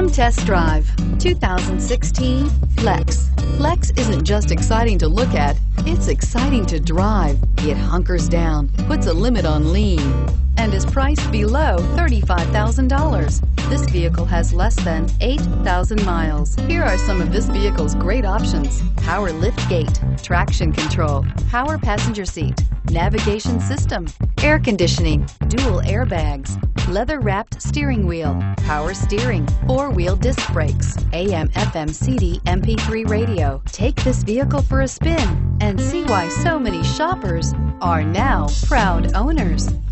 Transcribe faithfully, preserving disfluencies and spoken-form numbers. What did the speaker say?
Come test drive two thousand sixteen Flex. Flex isn't just exciting to look at, it's exciting to drive. It hunkers down, puts a limit on lean, and is priced below thirty-five thousand dollars. This vehicle has less than eight thousand miles. Here are some of this vehicle's great options: power lift gate, traction control, power passenger seat, navigation system, air conditioning, dual airbags, leather-wrapped steering wheel, power steering, four-wheel disc brakes, A M F M C D M P three radio. Take this vehicle for a spin and see why so many shoppers are now proud owners.